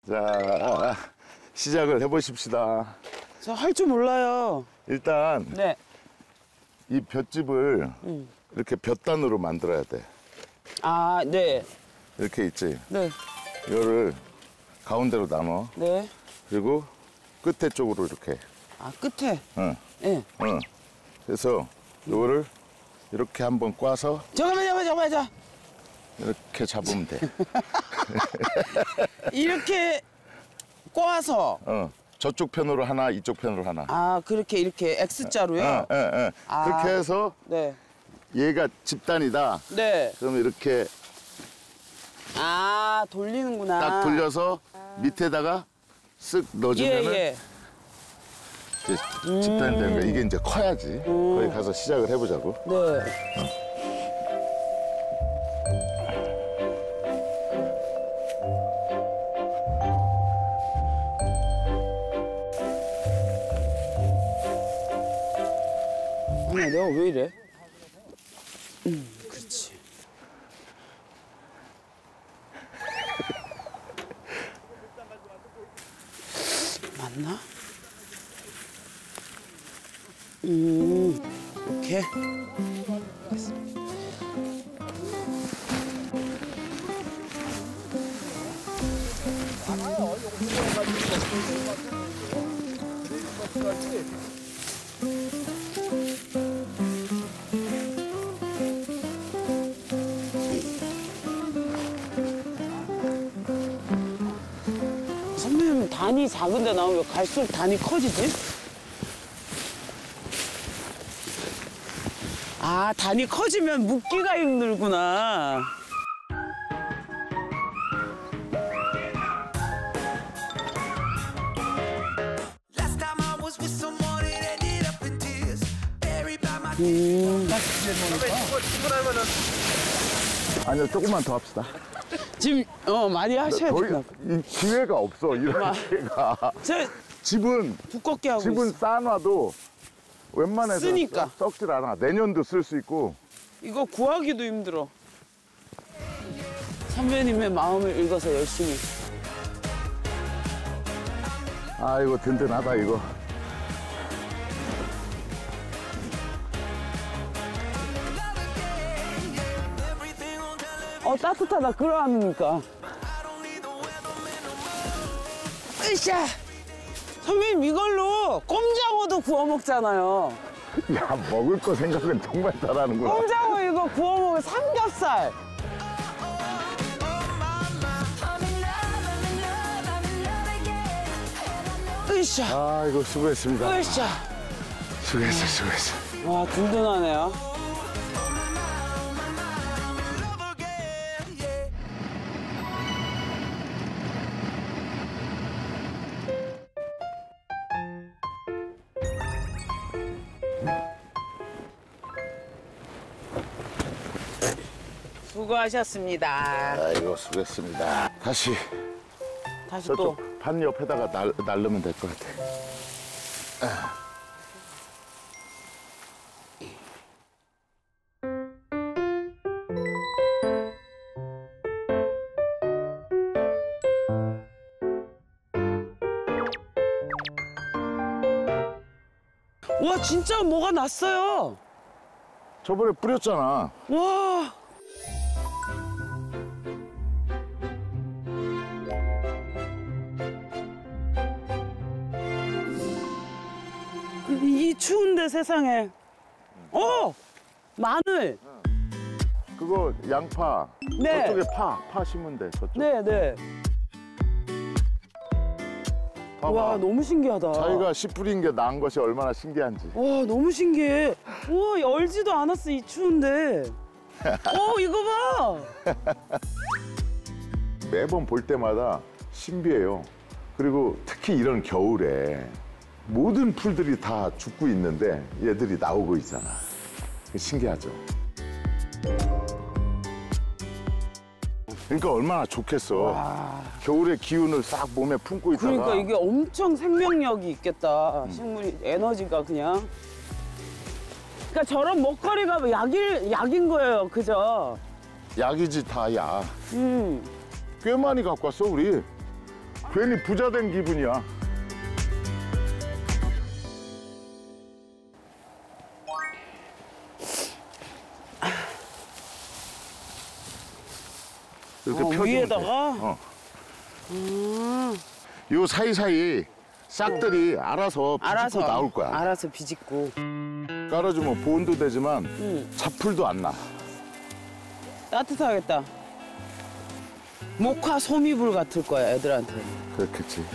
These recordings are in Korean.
자, 시작을 해보십시다. 저 할 줄 몰라요. 일단 네. 이 볏짚을 이렇게 볏단으로 만들어야 돼. 아, 네. 이렇게 있지. 네. 이거를 가운데로 나눠. 네. 그리고 끝에 쪽으로 이렇게. 아, 끝에? 응. 네. 응. 그래서 이거를 이렇게 한번 꽈서 잠깐만요. 이렇게 잡으면 돼. 이렇게 꼬아서. 저쪽 편으로 하나, 이쪽 편으로 하나. 아, 그렇게 이렇게 X자로요? 아, 그렇게 해서 네. 얘가 집단이다. 네. 그러면 이렇게 아, 돌리는구나. 딱 돌려서 밑에다가 쓱 넣어주면은 예. 이제 집단이 되는 거야. 이게 이제 커야지. 거기 가서 시작을 해보자고. 네. 아니야, 내가 왜 이래? 그렇지. 맞나? 이렇게. 선배님, 단이 작은데 나오면 왜 갈수록 단이 커지지? 아, 단이 커지면 묶기가 힘들구나. 아니요, 조금만 더 합시다. 지금 많이 하셔야 된다. 이 기회가 없어, 이런 기회가. 저 집은 두껍게 하고 있어. 쌓아놔도 웬만해서 쓰니까. 썩질 않아. 내년도 쓸 수 있고. 이거 구하기도 힘들어. 선배님의 마음을 읽어서 열심히. 아, 이거 든든하다, 이거. 따뜻하다, 그러하니까. 으쌰! 선배님, 이걸로 꼼장어도 구워 먹잖아요. 야, 먹을 거 생각은 정말 잘하는구나. 꼼장어 이거 구워 먹으면 삼겹살. 으쌰! 아, 이거 수고했습니다. 으쌰! 수고했어. 와, 든든하네요. 수고하셨습니다. 아이고, 수고했습니다. 다시 또. 저쪽 반 옆에다가 날르면 될 것 같아. 와, 진짜 뭐가 났어요. 저번에 뿌렸잖아. 와. 이 추운데 세상에. 마늘. 그거 양파. 네. 저쪽에 파 심으면 돼. 저쪽. 네. 봐봐. 와, 너무 신기하다. 자기가 씨 뿌린 게 나은 것이 얼마나 신기한지. 와, 너무 신기해. 와, 열지도 않았어, 이 추운데. 이거 봐. 매번 볼 때마다 신비해요. 그리고 특히 이런 겨울에 모든 풀들이 다 죽고 있는데 얘들이 나오고 있잖아. 신기하죠. 그러니까 얼마나 좋겠어. 와. 겨울의 기운을 싹 몸에 품고 있다가. 그러니까 이게 엄청 생명력이 있겠다. 식물이 에너지가 그냥. 그러니까 저런 먹거리가 약인 거예요, 그죠? 약이지 다 약. 꽤 많이 갖고 왔어 우리. 괜히 부자 된 기분이야. 이렇게 펴주면 위에다가? 돼. 요 사이사이 싹들이 알아서 비집고 나올 거야. 알아서 비집고. 깔아주면 보온도 되지만 잡풀도 안 나. 따뜻하겠다. 목화 소미불 같을 거야, 애들한테. 그렇겠지.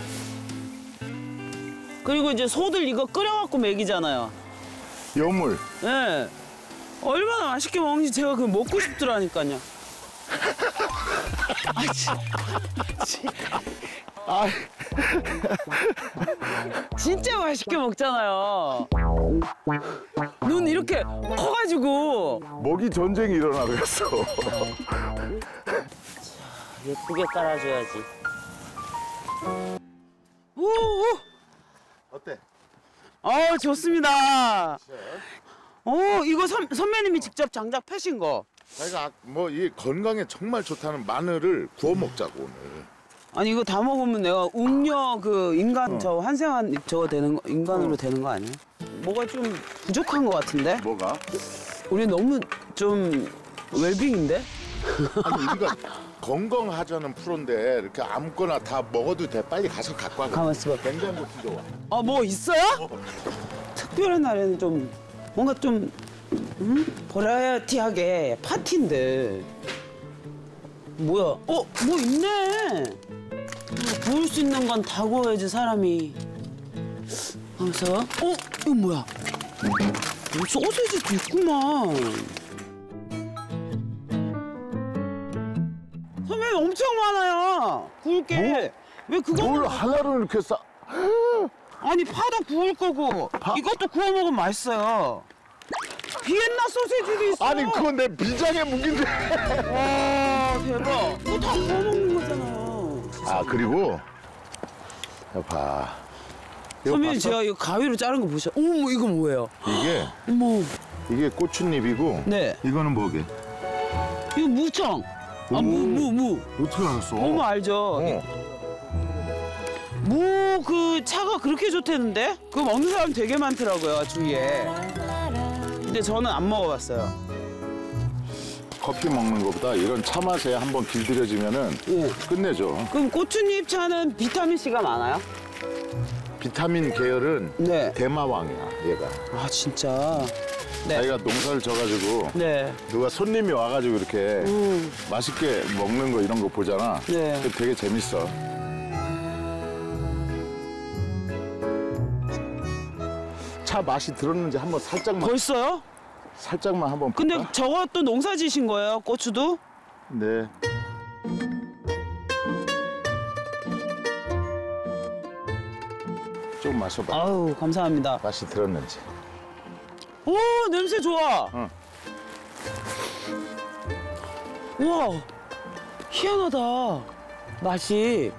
그리고 이제 소들 이거 끓여갖고 먹이잖아요. 여물. 예. 얼마나 맛있게 먹는지 제가 그 먹고 싶더라니까요. 아, 진짜 맛있게 먹잖아요. 눈 이렇게 커가지고. 먹이 전쟁이 일어나 그랬어. 예쁘게 깔아줘야지. 오, 어때? 좋습니다. 이거 선배님이 직접 장작 패신 거. 자기가 뭐 이 건강에 정말 좋다는 마늘을 구워 먹자고 오늘. 아니 이거 다 먹으면 내가 웅녀 그 인간 저 환생한 저거 되는 거 인간으로 되는 거 아니야? 뭐가 좀 부족한 거 같은데? 뭐가? 우리 너무 좀 웰빙인데? 아니 우리가 건강하자는 프로인데 이렇게 아무거나 다 먹어도 돼. 빨리 가서 갖고 와. 가만 있어봐. 냉장고 튀겨와. 뭐 있어요? 특별한 날에는 좀 뭔가 좀 버라이어티하게 파티인데 뭐야? 뭐 있네. 구울 수 있는 건 다 구워야지 사람이. 하면서 이거 뭐야? 소세지도 있구만. 선배님 엄청 많아요. 구울 게. 왜 그거는 뭘 하나로 이렇게 싸? 아니 파도 구울 거고 이것도 구워 먹으면 맛있어요. 비엔나 소세지도 있어. 아니 그건 내 비장의 무기인데. 와 대박. 그거 다 구워 먹는 거잖아. 아 그리고 이거 봐. 이거 선배님 봤어? 제가 이거 가위로 자른 거 보셔. 어머 이거 뭐예요? 이게 어머 이게 고추잎이고. 네. 이거는 뭐게? 이거 무청. 무. 어떻게 알았어? 어머 알죠. 무 그 차가 그렇게 좋다는데? 그거 먹는 사람 되게 많더라고요 주위에. 근데 저는 안 먹어봤어요. 커피 먹는 것보다 이런 차 맛에 한번 길들여지면은 예. 끝내죠. 그럼 고추잎 차는 비타민 C가 많아요? 비타민 계열은 네. 대마왕이야 얘가. 아 진짜. 네. 자기가 농사를 져가지고 네. 누가 손님이 와가지고 이렇게 맛있게 먹는 거 이런 거 보잖아. 네. 그게 되게 재밌어. 차 맛이 들었는지 한번 벌써요? 살짝만 한번 근데 볼까? 저것도 농사 지신 거예요? 고추도? 네. 좀 마셔봐. 아우 감사합니다. 맛이 들었는지. 오 냄새 좋아. 응. 우와 희한하다 맛이.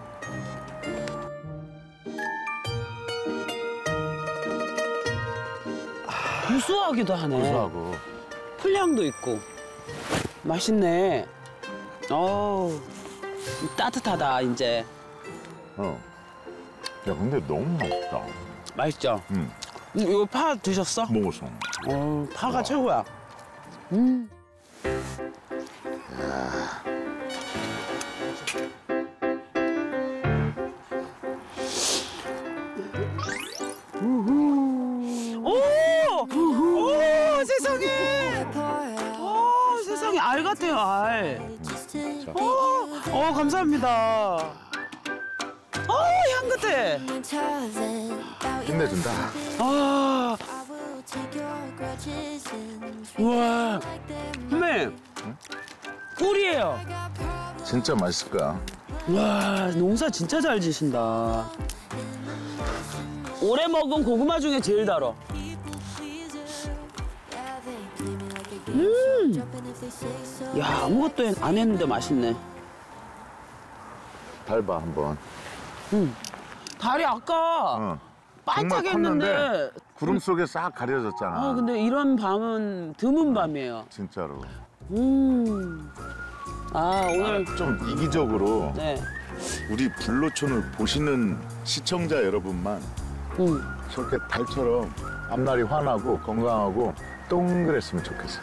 구수하기도 하네. 고소하고. 풀향도 있고 맛있네. 어우 따뜻하다 이제. 어. 야 근데 너무 맛있다. 맛있죠? 응. 이거 파 드셨어? 먹었어. 파가 최고야. 오 세상에. 세상에 알 같아요 알. 감사합니다. 향긋해. 끝내준다. 우와 선배님 꿀이에요. 진짜 맛있을 거야. 와 농사 진짜 잘 지신다. 올해 먹은 고구마 중에 제일 달어. 야 아무것도 안 했는데 맛있네. 밟아 한번. 달이 아까 어. 반짝이 정말 컸는데 했는데 구름 속에 싹 가려졌잖아. 근데 이런 밤은 드문 밤이에요. 진짜로. 오늘 좀 이기적으로 네. 우리 불로촌을 보시는 시청자 여러분만 응. 저렇게 달처럼 앞날이 환하고 건강하고 동그랬으면 좋겠어.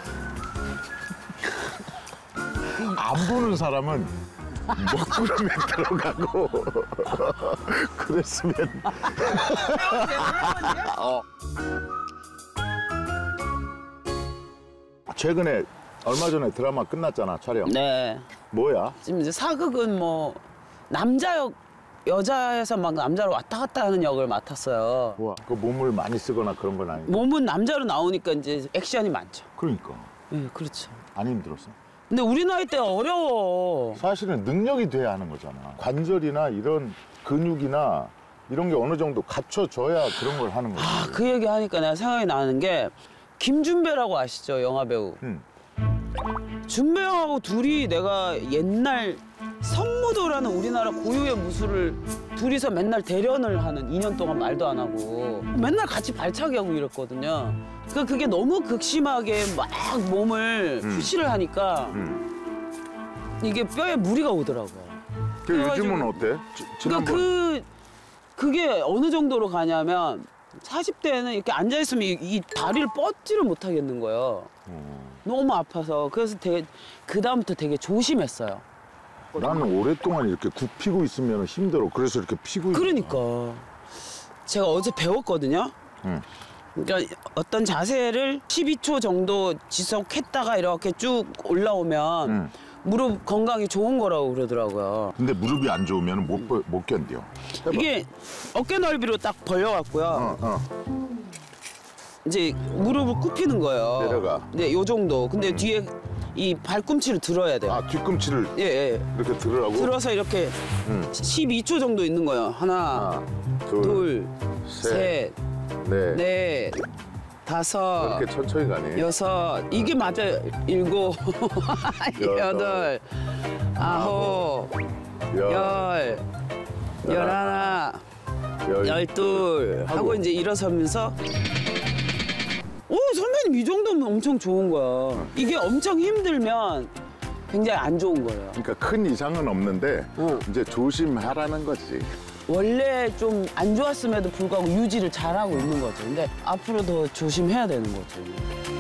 안 보는 사람은 먹구름에 들어가고 그랬으면. 최근에 얼마 전에 드라마 끝났잖아, 촬영. 네. 뭐야? 지금 이제 사극은 뭐 남자 역 여자에서 막 남자로 왔다 갔다 하는 역을 맡았어요. 와, 그 몸을 많이 쓰거나 그런 건 아니고. 몸은 남자로 나오니까 이제 액션이 많죠. 그러니까 네, 그렇죠. 안 힘들었어. 근데 우리 나이 때 어려워. 사실은 능력이 돼야 하는 거잖아. 관절이나 이런 근육이나 이런 게 어느 정도 갖춰져야 그런 걸 하는 거지. 아, 그 얘기 하니까 내가 생각이 나는 게 김준배라고 아시죠? 영화 배우. 준배 형하고 둘이 내가 옛날 성무도라는 우리나라 고유의 무술을 둘이서 맨날 대련을 하는 2년 동안 말도 안 하고 맨날 같이 발차기 하고 이랬거든요. 그러니까 그게 너무 극심하게 막 몸을 푸시를 하니까 이게 뼈에 무리가 오더라고요. 그 요즘은 어때? 그러니까 그게 어느 정도로 가냐면 40대에는 이렇게 앉아있으면 이 다리를 뻗지를 못하겠는 거예요. 너무 아파서. 그래서 그다음부터 되게 조심했어요. 나는 오랫동안 이렇게 굽히고 있으면 힘들어. 그래서 이렇게 피고 있어. 그러니까. 제가 어제 배웠거든요. 그러니까 어떤 자세를 12초 정도 지속했다가 이렇게 쭉 올라오면 무릎 건강이 좋은 거라고 그러더라고요. 근데 무릎이 안 좋으면 못 견뎌. 해봐. 이게 어깨 넓이로 딱 벌려갖고요. 이제 무릎을 굽히는 거예요. 내려가. 네, 요 정도. 근데 뒤에 이 발꿈치를 들어야 돼요. 아, 뒤꿈치를 예, 예. 이렇게 들으라고? 들어서 이렇게 12초 정도 있는 거예요. 하나, 둘, 셋, 넷. 넷, 다섯, 이렇게 천천히 가니? 여섯. 이게 맞아요. 일곱, 여덟, 아홉, 열, 열하나, 열둘 하고 이제 일어서면서 오, 선배님 이 정도면 엄청 좋은 거야. 이게 엄청 힘들면 굉장히 안 좋은 거예요. 그러니까 큰 이상은 없는데 이제 조심하라는 거지. 원래 좀 안 좋았음에도 불구하고 유지를 잘하고 있는 거죠. 근데 앞으로 더 조심해야 되는 거죠.